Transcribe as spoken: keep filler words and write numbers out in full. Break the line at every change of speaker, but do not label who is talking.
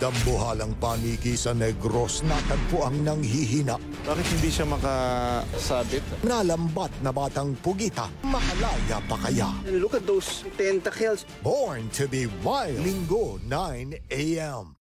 Dambuhalang paniki sa Negros natagpo ang nanghihina.
Bakit hindi siya makasabit?
Nalambat na batang pugita, makalaya pa kaya?
Look at those tentacles.
Born to be Wild, Linggo, nine a m